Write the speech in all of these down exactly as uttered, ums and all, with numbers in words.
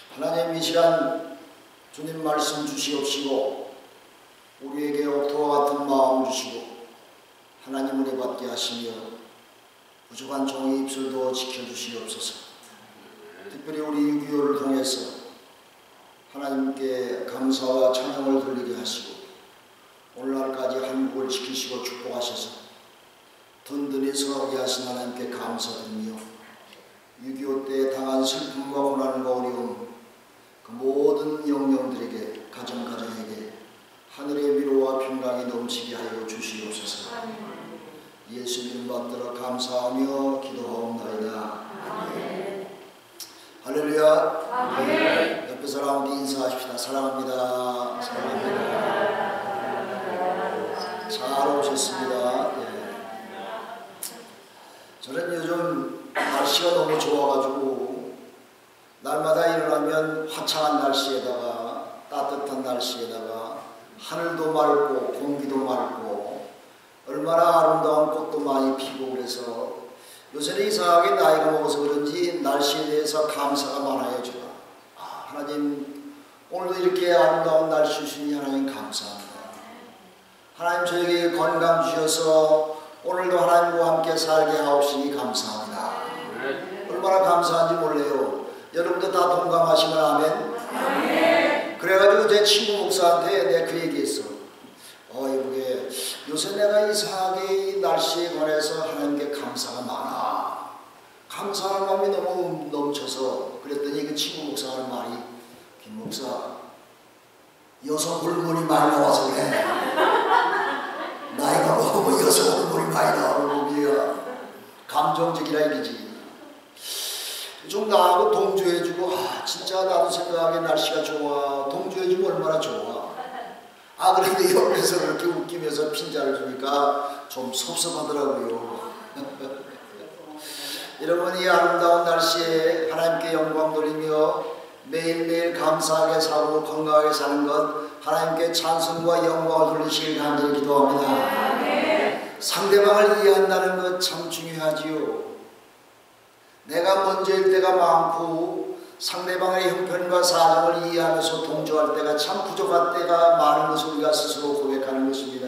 하나님, 이 시간 주님 말씀 주시옵시고 우리에게 옥토와 같은 마음 주시고 하나님 은혜 받게 하시며 부족한 종의 입술도 지켜주시옵소서. 특별히 우리 유기요를 통해서 하나님께 감사와 찬양을 돌리게 하시고 오늘날까지 한국을 지키시고 축복하셔서 든든히 서게 하신 하나님께 감사드리며 육이오 때 당한 슬픔과 고난과 어려움 그 모든 영령들에게 가정가정에게 하늘의 위로와 평강이 넘치게 하여 주시옵소서. 예수 이름 받들어 감사하며 기도하옵나이다. 할렐루야. 아멘. 옆에 사람한테 인사하십시다. 사랑합니다. 사랑합니다. 잘 오셨습니다. 네. 저는 요즘 날씨가 너무 좋아가지고 날마다 일어나면 화창한 날씨에다가 따뜻한 날씨에다가 하늘도 맑고 공기도 맑고 얼마나 아름다운 꽃도 많이 피고 그래서 요새는 이상하게 나이가 먹어서 그런지 날씨에 대해서 감사가 많아요. 제가 아, 하나님 오늘도 이렇게 아름다운 날씨 주시니 하나님 감사합니다. 하나님 저에게 건강 주셔서 오늘도 하나님과 함께 살게 하옵시니 감사합니다. 얼마나 감사한지 몰라요. 여러분도 다 동감하시면 아멘. 아멘. 그래가지고 제 친구 목사한테 내가 그 얘기했어. 어, 이게 요새 내가 이상하게 이 날씨에 관해서 하나님께 감사가 많아. 감사한 마음이 너무 넘쳐서 그랬더니 그 친구 목사가 하는 말이, 김 목사, 여성 호르몬이 많이 나와서 그래. 나이가 먹으면 여성 호르몬이 많이 나오는 거야. 감정적이라 이거지. 좀 나하고 동조해주고, 아, 진짜 나도 생각하기에 날씨가 좋아. 동조해주면 얼마나 좋아. 아, 그런데 옆에서 그렇게 웃기면서 핀자를 주니까 좀 섭섭하더라고요. 여러분, 이 아름다운 날씨에 하나님께 영광 돌리며 매일매일 감사하게 살고 건강하게 사는 것, 하나님께 찬송과 영광을 돌리시길 간절히 기도합니다. 네. 상대방을 이해한다는 것 참 중요하지요. 내가 먼저일 때가 많고 상대방의 형편과 사정을 이해하면서 동조할 때가 참 부족할 때가 많은 것을 우리가 스스로 고백하는 것입니다.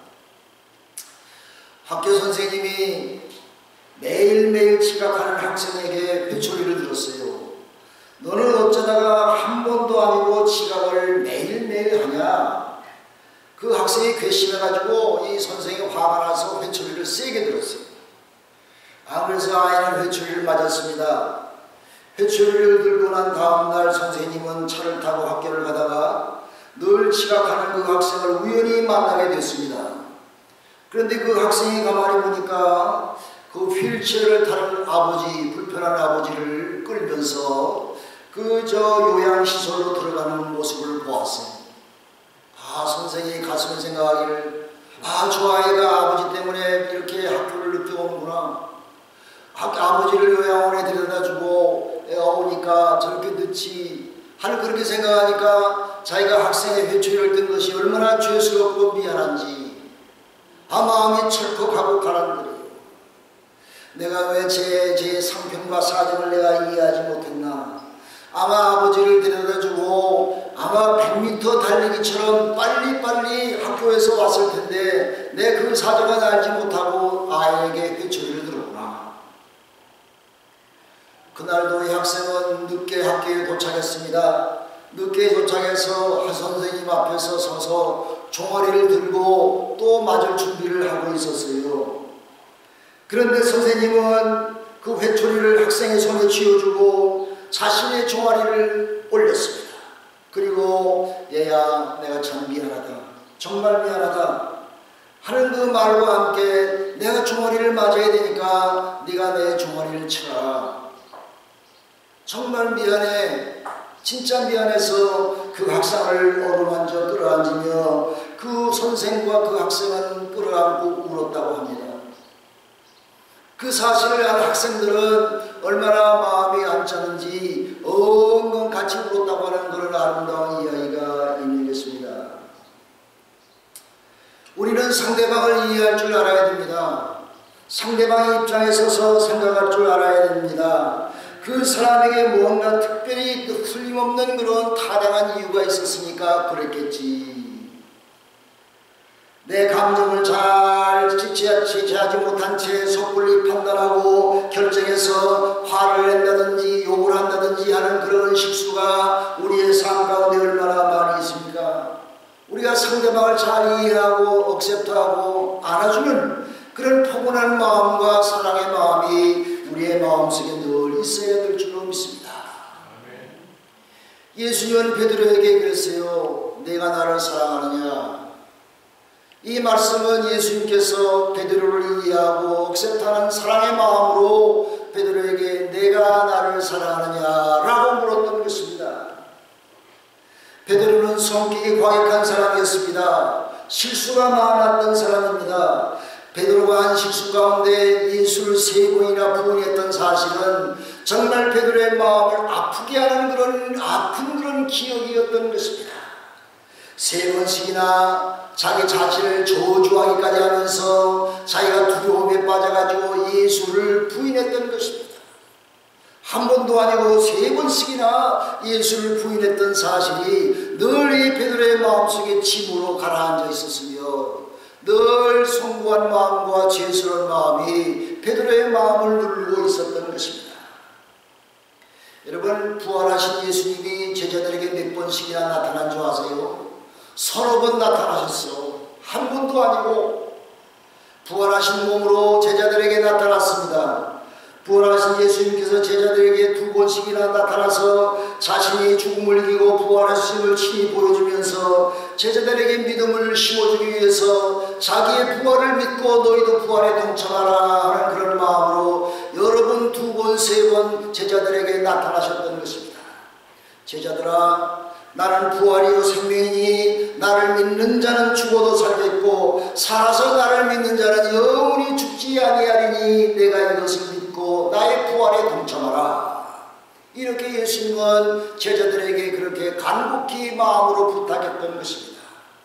학교 선생님이 매일매일 지각하는 학생에게 회초리를 들었어요. 너는 어쩌다가 한 번도 아니고 지각을 매일매일 하냐? 그 학생이 괘씸해가지고 이 선생이 화가 나서 회초리를 세게 들었어요. 아, 그래서 아이는 회초리를 맞았습니다. 회초리를 들고 난 다음날 선생님은 차를 타고 학교를 가다가 늘 지각하는 그 학생을 우연히 만나게 됐습니다. 그런데 그 학생이 가만히 보니까 그 휠체어를 타는 아버지, 불편한 아버지를 끌면서 그 저 요양시설로 들어가는 모습을 보았어요. 아, 선생이 가슴에 생각하기를, 아, 저 아이가 아버지 때문에 이렇게 학교를 늦게 오는구나. 아버지를 요양원에 데려다주고 애가 오니까 저렇게 늦지 하는 그렇게 생각하니까 자기가 학생의 회초리를 든 것이 얼마나 죄스럽고 미안한지 아, 마음이 철컥하고 가라앉더래요. 내가 왜 제, 제 상편과 사정을 내가 이해하지 못했나. 아마 아버지를 데려다주고 아마 백 미터 달리기처럼 빨리빨리 학교에서 왔을 텐데 내 그 사정을 알지 못하고 아이에게 회초리를 들었구나. 그날도 이 학생은 늦게 학교에 도착했습니다. 늦게 도착해서 한 선생님 앞에서 서서 종아리를 들고 또 맞을 준비를 하고 있었어요. 그런데 선생님은 그 회초리를 학생의 손에 쥐어주고 자신의 종아리를 올렸습니다. 그리고 얘야, 내가 참 미안하다, 정말 미안하다 하는 그 말과 함께 내가 종아리를 맞아야 되니까 네가 내 종아리를 쳐라. 정말 미안해, 진짜 미안해서 그 학생을 어루만져 끌어안으며 그 선생과 그 학생은 끌어안고 울었다고 합니다. 그 사실을 알 학생들은 얼마나 마음이 안짜는지 엉엉 같이 울었다고 하는 그런 아름다운 이야기가 있는 것입니다. 우리는 상대방을 이해할 줄 알아야 됩니다. 상대방의 입장에 서서 생각할 줄 알아야 됩니다. 그 사람에게 뭔가 특별히 틀림 틀림없는 그런 타당한 이유가 있었으니까 그랬겠지. 내 감정을 잘 지체하지 못한 채 섣불리 판단하고 결정해서 화를 낸다든지 욕을 한다든지 하는 그런 실수가 우리의 삶 가운데 얼마나 많이 있습니까? 우리가 상대방을 잘 이해하고 억셉트하고 안아주는 그런 포근한 마음과 사랑의 마음이 우리의 마음속에 늘 있어야 될 줄로 믿습니다. 예수님은 베드로에게 그랬어요. 내가 나를 사랑하느냐? 이 말씀은 예수님께서 베드로를 이해하고 억셉트하는 사랑의 마음으로 베드로에게 내가 나를 사랑하느냐라고 물었던 것입니다. 베드로는 성격이 과격한 사람이었습니다. 실수가 많았던 사람입니다. 베드로가 한 실수 가운데 예수를 세 번이나 부인했던 사실은 정말 베드로의 마음을 아프게 하는 그런 아픈 그런 기억이었던 것입니다. 세 번씩이나 자기 자신을 저주하기까지 하면서 자기가 두려움에 빠져가지고 예수를 부인했던 것입니다. 한 번도 아니고 세 번씩이나 예수를 부인했던 사실이 늘 이 베드로의 마음속에 침으로 가라앉아 있었으며 늘 송구한 마음과 죄스러운 마음이 베드로의 마음을 누르고 있었던 것입니다. 여러분, 부활하신 예수님이 제자들에게 몇 번씩이나 나타난 줄 아세요? 서너 번 나타나셨어. 한 번도 아니고 부활하신 몸으로 제자들에게 나타났습니다. 부활하신 예수님께서 제자들에게 두 번씩이나 나타나서 자신이 죽음을 이기고 부활하심을 친히 보여주면서 제자들에게 믿음을 심어주기 위해서 자기의 부활을 믿고 너희도 부활에 동참하라 하는 그런 마음으로 여러 번, 두 번, 세 번 제자들에게 나타나셨던 것입니다. 제자들아, 나는 부활이요 생명이니 나를 믿는 자는 죽어도 살겠고 살아서 나를 믿는 자는 영원히 죽지 아니하리니 내가 이것을 믿고 나의 부활에 동참하라. 이렇게 예수님은 제자들에게 그렇게 간곡히 마음으로 부탁했던 것입니다.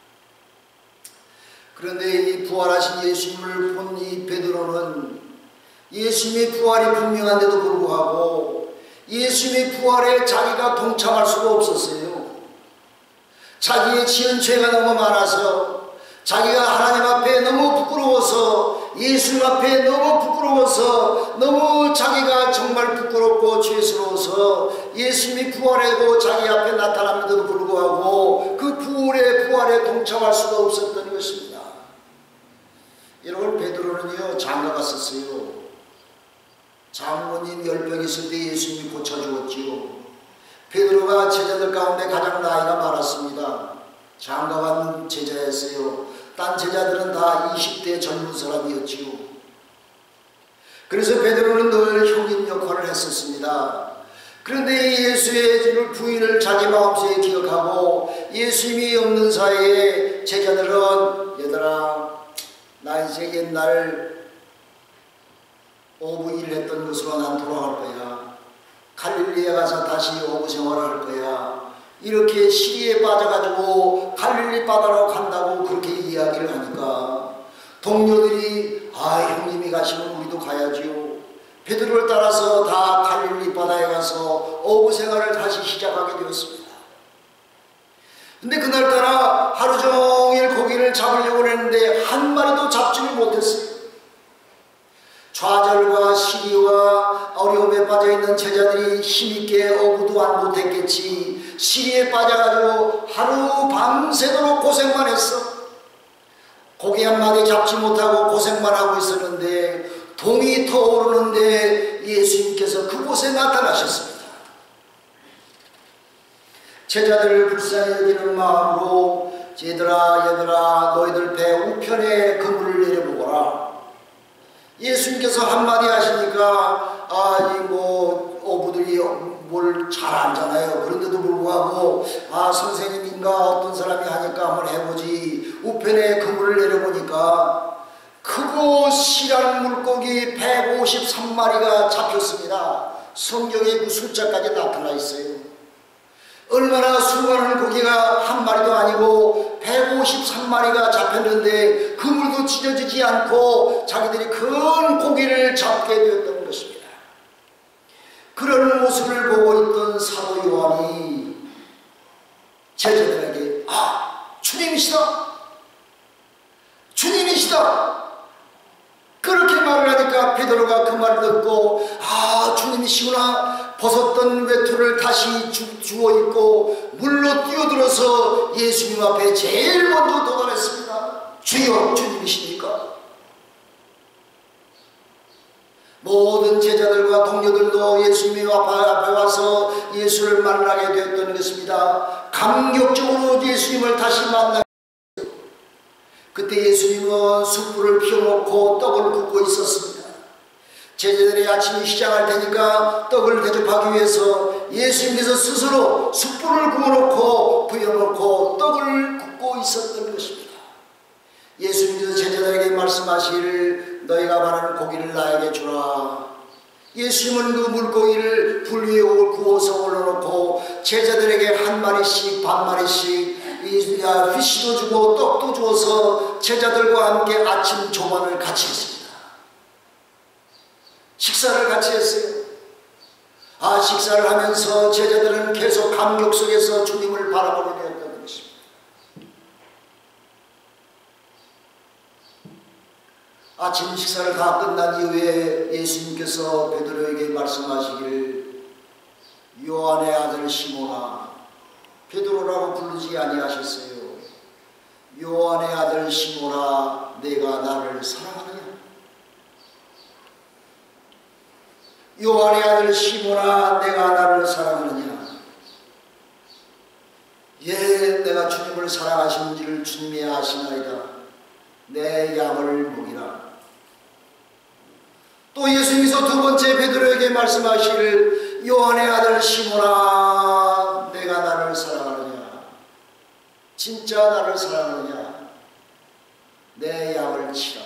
그런데 이 부활하신 예수님을 본 이 베드로는 예수님의 부활이 분명한데도 불구하고 예수님의 부활에 자기가 동참할 수가 없었어요. 자기의 지은 죄가 너무 많아서 자기가 하나님 앞에 너무 부끄러워서 예수님 앞에 너무 부끄러워서 너무 자기가 정말 부끄럽고 죄스러워서 예수님이 부활하고 자기 앞에 나타남에도 불구하고 그 부활의 부활에 동참할 수가 없었던 것입니다. 여러분, 베드로는요 장가 갔었어요. 장모님 열병 있을 때 예수님이 고쳐주었지요. 베드로가 제자들 가운데 가장 나이가 많았습니다. 장가 간 제자였어요. 딴 제자들은 다 이십 대 젊은 사람이었지요. 그래서 베드로는 늘 형님 역할을 했었습니다. 그런데 예수의 부인을 자기 마음속에 기억하고 예수님이 없는 사이에 제자들은 얘들아, 나 이제 옛날 오부 일을 했던 곳으로 난 돌아갈 거야. 갈릴리에 가서 다시 오부 생활을 할 거야. 이렇게 시리에 빠져가지고 갈릴리 바다로 간다고 그렇게 이야기를 하니까 동료들이 아, 형님이 가시면 우리도 가야지요. 베드로를 따라서 다 갈릴리 바다에 가서 오부 생활을 다시 시작하게 되었습니다. 근데 그날따라 하루 종일 고기를 잡으려고 했는데 한 마리도 잡지를 못했어요. 좌절과 시리와 어려움에 빠져있는 제자들이 힘있게 어부도 안 못했겠지. 시리에 빠져가지고 하루 밤새도록 고생만 했어. 고기 한 마리 잡지 못하고 고생만 하고 있었는데 동이 터오르는데 예수님께서 그곳에 나타나셨습니다. 제자들을 불쌍히 여기는 마음으로 얘들아 얘들아 너희들 배 우편에 그물을 내려보거라. 예수님께서 한마디 하시니까 아, 이 뭐 어부들이 뭘 잘 알잖아요. 그런데도 불구하고 아, 선생님인가 어떤 사람이 하니까 한번 해보지. 우편에 그물을 내려보니까 크고 실한 물고기 백오십삼 마리가 잡혔습니다. 성경에 그 숫자까지 나타나 있어요. 얼마나 수많은 고기가 한 마리도 아니고 백오십삼 마리가 잡혔는데 그물도 찢어지지 않고 자기들이 큰 고기를 잡게 되었던 것입니다. 그런 모습을 보고 있던 사도 요한이 제자들에게 아, 주님이시다. 주님이시다. 그렇게 말을 하니까 베드로가 그 말을 듣고 아, 주님이시구나. 벗었던 외투를 다시 주, 주워 입고 물로 뛰어들어서 예수님 앞에 제일 먼저 도달했습니다. 주여, 주님이십니까? 모든 제자들과 동료들도 예수님 앞에 와서 예수를 만나게 되었던 것입니다. 감격적으로 예수님을 다시 만나게 되었습니다. 그때 예수님은 숯불을 피워놓고 떡을 굽고 있었습니다. 제자들의 아침이 시작할 테니까 떡을 대접하기 위해서 예수님께서 스스로 숯불을 구워놓고 부여놓고 떡을 굽고 있었던 것입니다. 예수님께서 제자들에게 말씀하시기를 너희가 말하는 고기를 나에게 주라. 예수님은 그 물고기를 불 위에 구워서 올려놓고 제자들에게 한 마리씩 반 마리씩 피시도 주고 떡도 주어서 제자들과 함께 아침 조반을 같이 했습니다. 식사를 같이 했어요. 아, 식사를 하면서 제자들은 계속 감격 속에서 주님을 바라보게 되었던 것입니다. 아침 식사를 다 끝난 이후에 예수님께서 베드로에게 말씀하시기를 요한의 아들 시몬아, 베드로라고 부르지 아니하셨어요. 요한의 아들 시몬아, 내가 나를 사랑하느냐? 요한의 아들 시몬아, 내가 나를 사랑하느냐? 예, 내가 주님을 사랑하시는지를 주님이 아시나이다. 내 양을 먹이라. 또 예수님께서 두 번째 베드로에게 말씀하시기를 요한의 아들 시몬아, 내가 나를 사랑하느냐? 진짜 나를 사랑하느냐? 내 양을 치라.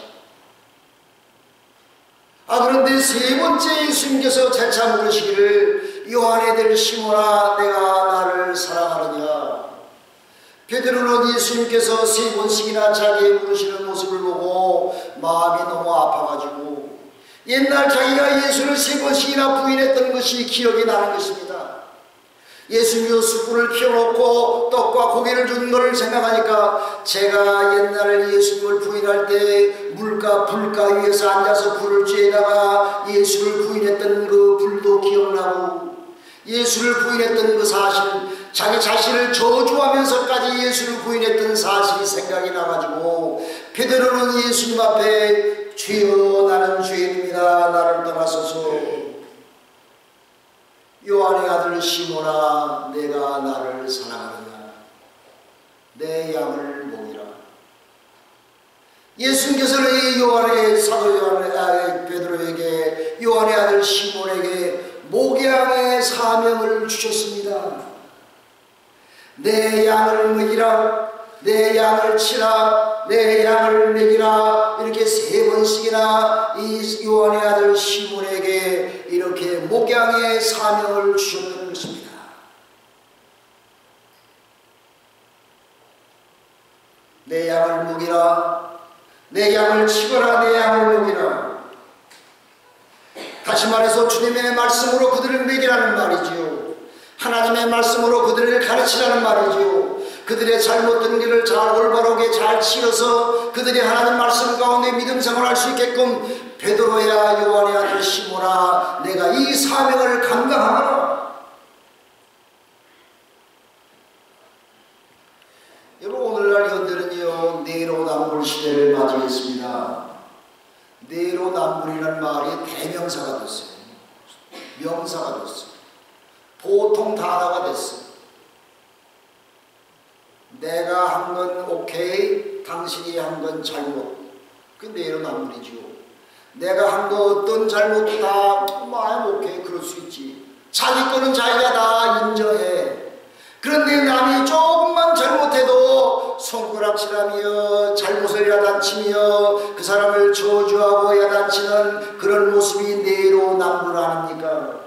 아, 그런데 세 번째 예수님께서 재차 물으시기를 요한의 아들 시몬아, 내가 나를 사랑하느냐? 베드로는 예수님께서 세 번씩이나 자기의 물으시는 모습을 보고 마음이 너무 아파가지고 옛날 자기가 예수를 세 번씩이나 부인했던 것이 기억이 나는 것입니다. 예수님께서 숯불을 피워놓고 떡과 고기를 준 것을 생각하니까 제가 옛날에 예수님을 부인할 때 물가 불가 위에서 앉아서 불을 쬐다가 예수를 부인했던 그 불도 기억나고 예수를 부인했던 그 사실, 자기 자신을 저주하면서까지 예수를 부인했던 사실이 생각이 나가지고 베드로는 예수님 앞에 주여 나는 죄인입니다. 나를 떠나소서. 요한의 아들 시몬아, 내가 나를 사랑하느냐? 내 양을 먹이라. 예수님께서는 이 요한의 사도 요한의 아들 베드로에게 요한의 아들 시몬에게 목양의 사명을 주셨습니다. 내 양을 먹이라, 내 양을 치라, 내 양을 먹이라. 이렇게 세 번씩이나 이 요한의 아들 시몬에게 이렇게 목양의 사명을 주셨던 것입니다. 내 양을 먹이라, 내 양을 치거라, 내 양을 먹이라. 다시 말해서 주님의 말씀으로 그들을 먹이라는 말이지요. 하나님의 말씀으로 그들을 가르치라는 말이지요. 그들의 잘못된 길을 잘 올바르게 잘 치어서 그들이 하나님 말씀 가운데 믿음 생활할 수 있게끔 베드로야, 요한의 아들 시몬아, 내가 이 사명을 감당하노라. 여러분, 오늘날 현대는요 내로남불 시대를 맞이했습니다. 내로남불이라는 말이 대명사가 됐어요. 명사가 됐어요. 보통 단어가 됐어요. 내가 한 건 오케이, 당신이 한 건 잘못. 그 내로남불이죠. 내가 한 거 어떤 잘못도 다 마음 오케이, 그럴 수 있지. 자기 거는 자기가 다 인정해. 그런데 남이 조금만 잘못해도 손가락질하며 잘못을 야단치며 그 사람을 저주하고 야단치는 그런 모습이 내로남불 아닙니까?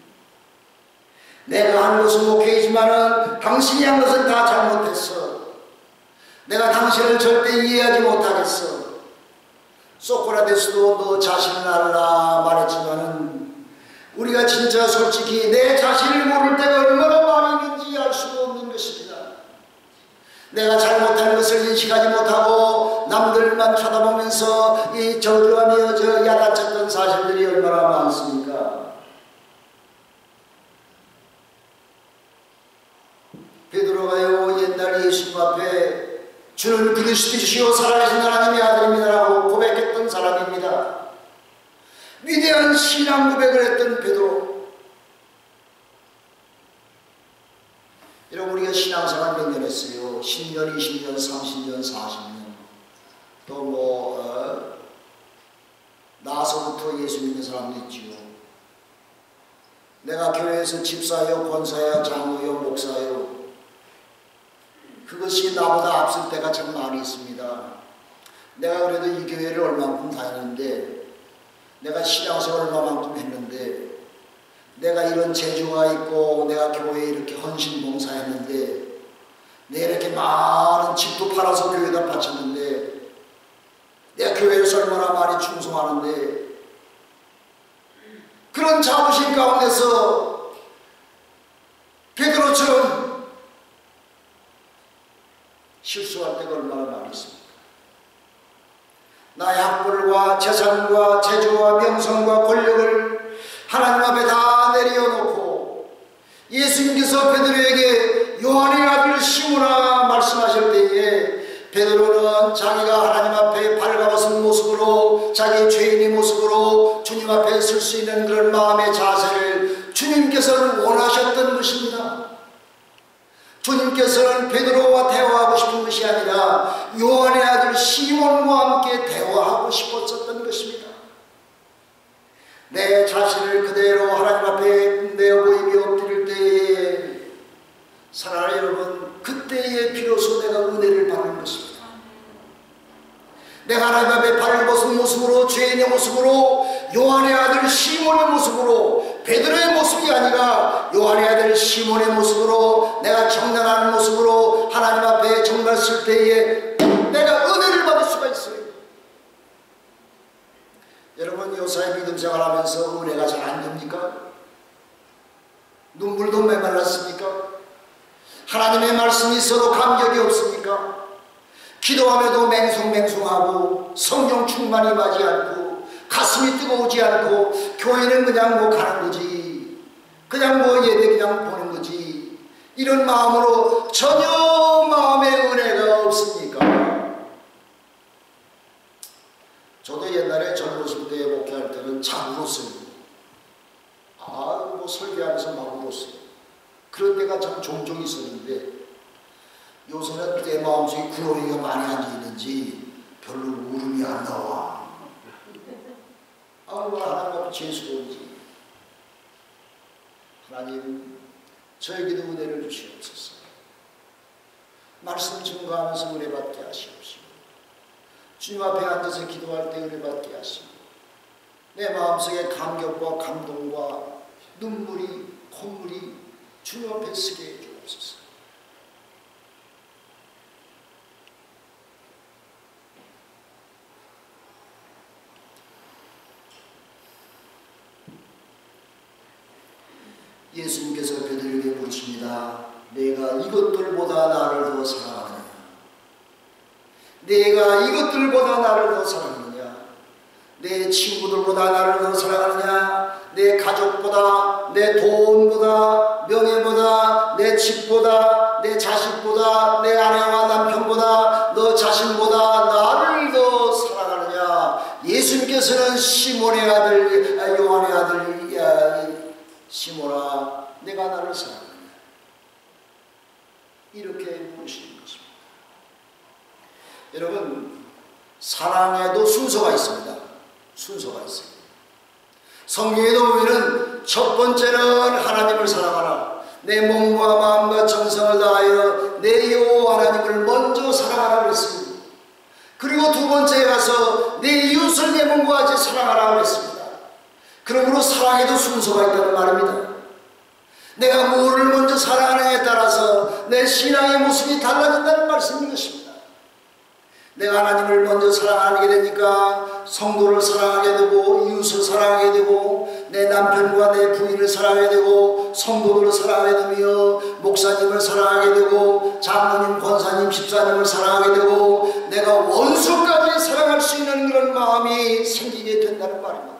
내가 한 것은 오케이지만은 당신이 한 것은 다 잘못했어. 내가 당신을 절대 이해하지 못하겠어. 소크라테스도 너 자신을 알라 말했지만은 우리가 진짜 솔직히 내 자신을 모를 때가 얼마나 많이 있는지 알 수가 없는 것입니다. 의식하지 못하고 남들만 쳐다보면서 이 저주하며 저 야단쳤던 사실들이 얼마나 많습니까? 베드로가요 옛날 예수님 앞에 주는 그리스도시요 살아계신 하나님의 아들입니다라고 고백했던 사람입니다. 위대한 신앙 고백을 했던 베드로. 여러분 우리가 신앙생활 몇 년 했어요? 십 년, 이십 년, 삼십 년, 사십 년 또 뭐 어, 나서부터 예수 믿는 사람도 있지요. 내가 교회에서 집사요, 권사요, 장로요, 목사요 그것이 나보다 앞설 때가 참 많이 있습니다. 내가 그래도 이 교회를 얼마만큼 다녔는데 내가 신앙생활 얼마만큼 했는데 내가 이런 재주가 있고 내가 교회에 이렇게 헌신봉사했는데 내가 이렇게 많은 집도 팔아서 교회에다 바쳤는데 내가 교회에서 얼마나 많이 충성하는데 그런 자부심 가운데서 베드로처럼 실수할 때가 얼마나 많이 있습니까? 나의 학벌과 재산과 재주와 명성과 권력을 하나님 앞에 다 내려놓고 예수님께서 베드로에게 요한의 아들 시몬아 말씀하실 때에 베드로는 자기가 하나님 앞에 발가벗은 모습으로 자기 죄인의 모습으로 주님 앞에 설 수 있는 그런 마음의 자세를 주님께서는 원하셨던 것입니다. 주님께서는 베드로와 대화하고 싶은 것이 아니라 요한의 아들 시몬과 함께 대화하고 싶었었던 것입니다. 내 자신을 그대로 하나님 앞에 내어보이며 엎드릴 때에 사랑하는 여러분 그때에 비로소 내가 은혜를 받는 것입니다. 내가 하나님 앞에 발벗은 모습으로 죄인의 모습으로 요한의 아들 시몬의 모습으로 베드로의 모습이 아니라 요한의 아들 시몬의 모습으로 내가 청량한 모습으로 하나님 앞에 정말 쓸 때에 내가 은혜를 받을 수가 있어요. 여러분 요사의 믿음 생활하면서 은혜가 잘 안 됩니까? 눈물도 메말랐습니까? 하나님의 말씀이 있어도 감격이 없습니까? 기도하며도 맹숭맹숭하고 성령 충만이 맞지 않고 가슴이 뜨거우지 않고 교회는 그냥 뭐 가는 거지 그냥 뭐 예배 그냥 보는 거지 이런 마음으로 전혀 마음의 은혜가 없습니까? 저도 옛날에 젊었을 때 목회할 때는 참 울었어요. 아 뭐 설교하면서 막 울었어요. 그런 때가 참 종종 있었는데 요새는 내 마음속에 구렁이가 많이 앉아있는지 별로 울음이 안 나와. 아, 하나님 앞에 죄스러운지. 하나님, 저에게도 은혜를 주시옵소서. 말씀 증거하면서 은혜 받게 하시옵시고, 주님 앞에 앉아서 기도할 때 은혜 받게 하시고, 내 마음속에 감격과 감동과 눈물이, 콧물이 주님 앞에 쓰게 해 주옵소서. 예수님께서 베드로에게 묻습니다. 내가 이것들보다 나를 더 사랑하느냐? 내가 이것들보다 나를 더 사랑하느냐? 내 친구들보다 나를 더 사랑하느냐? 내 가족보다, 내 돈보다, 명예보다, 내 집보다, 내 자식보다, 내 아내와 남편보다, 너 자신보다 나를 더 사랑하느냐? 예수님께서는 시몬의 아들, 요한의 아들 시몬아, 내가 나를 사랑하느냐? 이렇게 물으시는 것입니다. 여러분, 사랑에도 순서가 있습니다. 순서가 있어요. 성경에도 보면은 첫 번째는 하나님을 사랑하라. 내 몸과 마음과 정성을 다하여 내 여호와 하나님을 먼저 사랑하라 그랬습니다. 그리고 두 번째에 가서 내 이웃을 내 몸과 같이 사랑하라 그랬습니다. 그러므로 사랑에도 순서가 있다는 말입니다. 내가 무엇을 먼저 사랑하느냐에 따라서 내 신앙의 모습이 달라진다는 말씀인 것입니다. 내가 하나님을 먼저 사랑하게 되니까 성도를 사랑하게 되고 이웃을 사랑하게 되고 내 남편과 내 부인을 사랑하게 되고 성도들을 사랑하게 되며 목사님을 사랑하게 되고 장로님, 권사님, 집사님을 사랑하게 되고 내가 원수까지 사랑할 수 있는 그런 마음이 생기게 된다는 말입니다.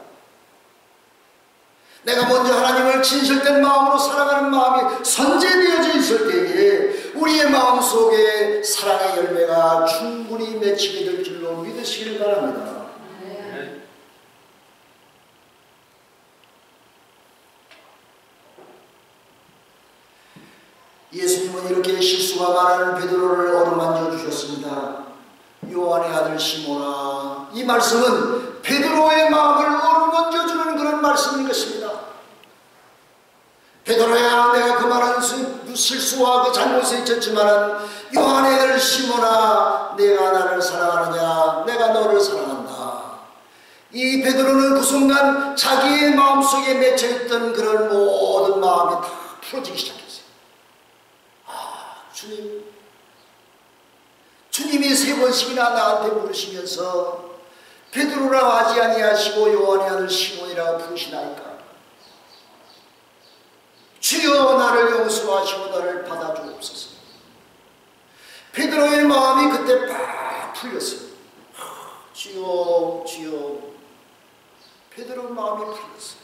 내가 먼저 하나님을 진실된 마음으로 사랑하는 마음이 선재되어져 있을 때에 우리의 마음속에 사랑의 열매가 충분히 맺히게 될 줄로 믿으시길 바랍니다. 네. 예수님은 이렇게 실수가 많은 베드로를 어루만져 주셨습니다. 요한의 아들 시몬아, 이 말씀은 베드로의 마음을 어루만져 주는 그런 말씀인 것입니다. 베드로야, 내가 그만한 실수와 그 잘못에 있었지만 요한의 아들 시몬아, 내가 나를 사랑하느냐? 내가 너를 사랑한다. 이 베드로는 그 순간 자기의 마음속에 맺혀있던 그런 모든 마음이 다 풀어지기 시작했어요. 아, 주님, 주님이 세 번씩이나 나한테 물으시면서 베드로라고 하지 아니하시고 요한의 아들 시몬이라고 부르시나이까? 주여, 나를 용서하시고 나를 받아주옵소서. 베드로의 마음이 그때 팍 풀렸어요. 주여, 주여. 베드로 마음이 풀렸어요.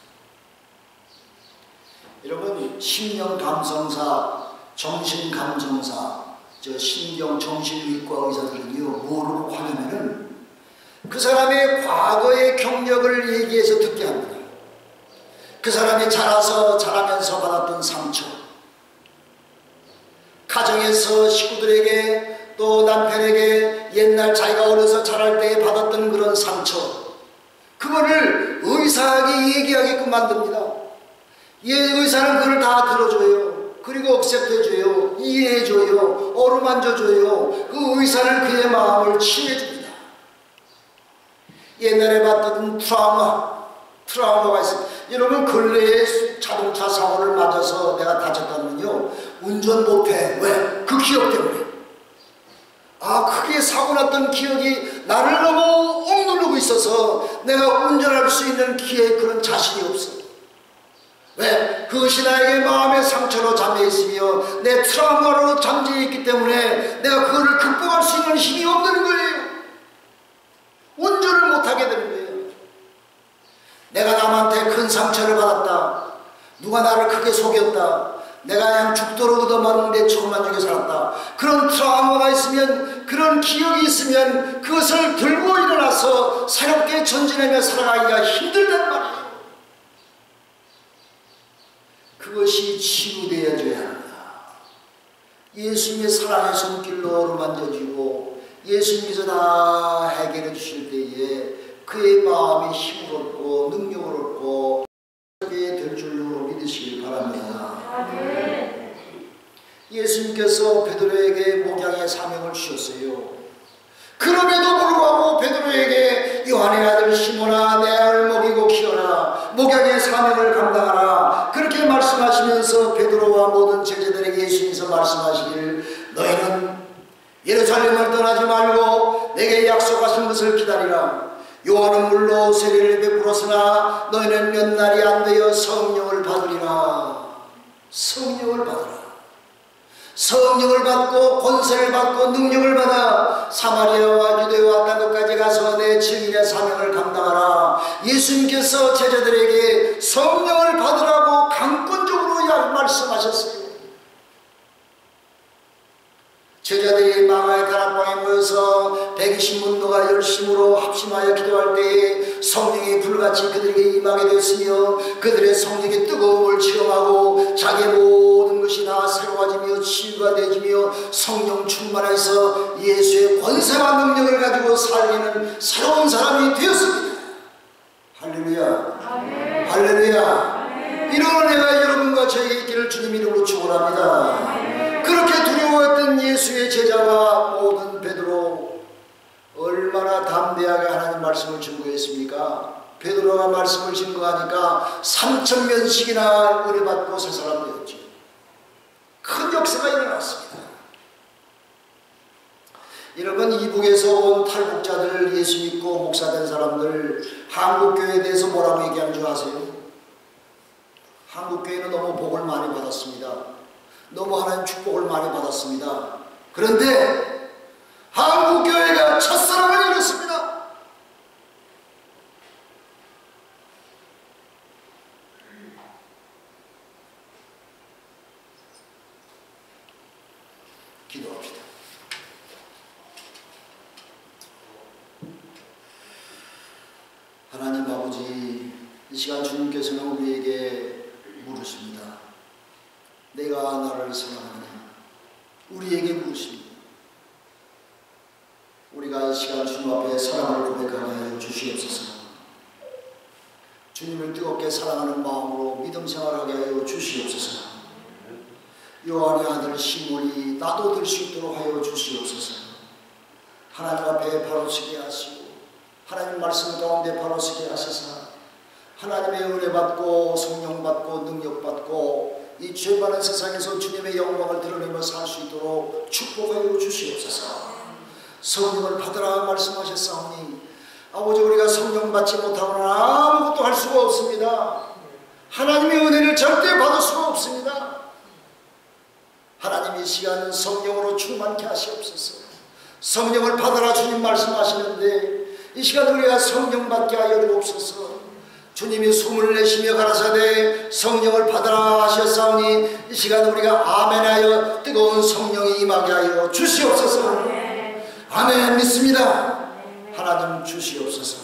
여러분, 심령 감성사, 정신 감정사, 저 신경 정신의과 의사들은요, 뭐라고 하냐면은 그 사람의 과거의 경력을 얘기해서 듣게 합니다. 그 사람이 자라서 자라면서 받았던 상처, 가정에서 식구들에게 또 남편에게 옛날 자기가 어려서 자랄 때 받았던 그런 상처, 그거를 의사에게 얘기하게끔 만듭니다. 예, 의사는 그걸 다 들어줘요. 그리고 억셉트해줘요. 이해해줘요. 어루만져줘요. 그 의사는 그의 마음을 치유해줍니다. 옛날에 받던 트라우마, 트라우마가 있어요. 여러분, 근래에 자동차 사고를 맞아서 내가 다쳤다면요, 운전 못해. 왜? 그 기억 때문에. 아, 크게 사고 났던 기억이 나를 너무 억누르고 있어서 내가 운전할 수 있는 기회에 그런 자신이 없어. 왜? 그것이 나에게 마음의 상처로 잠재있으며 내 트라우마로 잠재있기 때문에 내가 그거를 극복할 수 있는 힘이 없는 거예요. 운전을 못하게 되는 거예요. 내가 남한테 큰 상처를 받았다. 누가 나를 크게 속였다. 내가 그냥 죽도록 얻어맞는 데 조금만 죽여 살았다. 그런 트라우마가 있으면, 그런 기억이 있으면 그것을 들고 일어나서 새롭게 전진하며 살아가기가 힘들단 말이에요. 그것이 치유되어져야 합니다. 예수님의 사랑의 손길로 어루만져지고 예수님께서 다 해결해 주실 때에 그의 마음이 힘을 얻고 능력을 얻고 그게 될 줄로 믿으시길 바랍니다. 아멘. 예수님께서 베드로에게 목양의 사명을 주셨어요. 그럼에도 불구하고 베드로에게 요한의 아들 시몬아, 내 알을 먹이고 키워라. 목양의 사명을 감당하라. 그렇게 말씀하시면서 베드로와 모든 제자들에게 예수님께서 말씀하시길, 너희는 예루살렘을 떠나지 말고 내게 약속하신 것을 기다리라. 요한은 물로 세례를 베풀었으나 너희는 몇 날이 안 되어 성령을 받으리라. 성령을 받으라. 성령을 받고 권세를 받고 능력을 받아 사마리아와 유대와 땅 끝까지 가서 내 증인의 사명을 감당하라. 예수님께서 제자들에게 성령을 받으라고 강권적으로 말씀하셨어요. 제자들이 마가의 다락방에 모여서 백이십 문도가 열심으로 합심하여 기도할 때에 성령이 불같이 그들에게 임하게 되었으며 그들의 성령의 뜨거움을 체험하고 자기의 모든 것이 다 새로워지며 치유가 되지며 성령 충만해서 예수의 권세와 능력을 가지고 살리는 새로운 사람이 되었습니다. 할렐루야. 아멘. 할렐루야. 아멘. 이런 은혜가 여러분과 저에게 있기를 주님 이름으로 축원합니다. 아멘. 그렇게 두려워했던 예수의 제자와 모든 베드로, 얼마나 담대하게 하나님 말씀을 증거했습니까? 베드로가 말씀을 증거하니까 삼천 명씩이나 은혜받고 새 사람 되었죠. 큰 역사가 일어났습니다. 여러분, 이북에서 온 탈북자들, 예수 믿고 목사된 사람들, 한국교회에 대해서 뭐라고 얘기하는 줄 아세요? 한국교회는 너무 복을 많이 받았습니다. 너무 하나님 축복을 많이 받았습니다. 그런데 한국교회가 첫사랑을 잃었습니다. 기도합시다. 하나님 아버지, 이 시간 주님께서는 우리에게 물으십니다. 내가 나를 사랑하느냐? 우리에게 물으십니다. 우리가 이 시간 주님 앞에 사랑을 고백하게 하여 주시옵소서. 주님을 뜨겁게 사랑하는 마음으로 믿음 생활하게 하여 주시옵소서. 요한의 아들 시몬이 나도 될 수 있도록 하여 주시옵소서. 하나님 앞에 바로 서게 하시고 하나님 말씀 가운데 바로 서게 하셔서 하나님의 은혜 받고 성령 받고 능력 받고 이 죄 많은 세상에서 주님의 영광을 드러내며 살 수 있도록 축복하여 주시옵소서. 성령을 받으라 말씀하셨사오니 아버지, 우리가 성령 받지 못하고는 아무것도 할 수가 없습니다. 하나님의 은혜를 절대 받을 수가 없습니다. 하나님 이 시간 성령으로 충만케 하시옵소서. 성령을 받으라 주님 말씀하시는데 이 시간 우리가 성령 받게 하여 주옵소서. 주님이 숨을 내쉬며 가라사대 성령을 받으라 하셨사오니 이 시간 우리가 아멘하여 뜨거운 성령이 임하게 하여 주시옵소서. 아멘 믿습니다. 하나님 주시옵소서.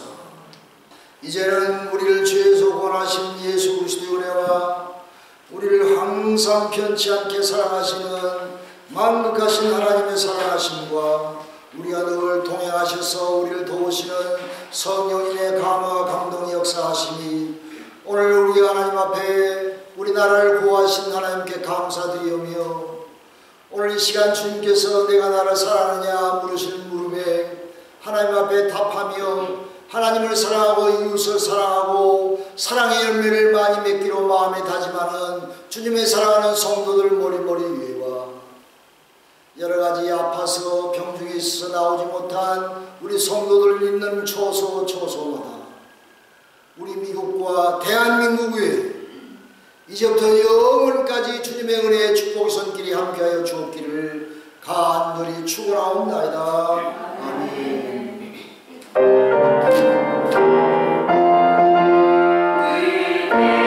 이제는 우리를 죄에서 구원하신 예수 그리스도의 은혜와 우리를 항상 편치 않게 사랑하시는 만극하신 하나님의 사랑하심과 우리가 늘 동행하셔서 우리를 도우시는 성령님의 감화 감동의 역사하심이 오늘 우리 하나님 앞에 우리 나라를 구하신 하나님께 감사드리오며 오늘 이 시간 주님께서 내가 나를 사랑하느냐 물으시는 물음에 하나님 앞에 답하며 하나님을 사랑하고 이웃을 사랑하고 사랑의 열매를 많이 맺기로 마음에 다짐하는 주님의 사랑하는 성도들 머리머리 위에와 여러가지 아파서 병중에 있어서 나오지 못한 우리 성도들 있는 초소 초소마다 우리 미국과 대한민국 위에 이제부터 영원까지 주님의 은혜의 축복의 손길이 함께하여 주옵기를 간절히 축원하옵나이다. 아멘.